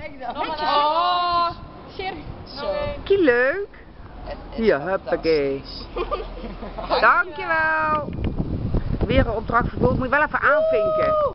Oh, serieus. Zo. Kie leuk. Hier, huppakee. Dankjewel. Weer een opdracht vervuld. Moet je wel even aanvinken.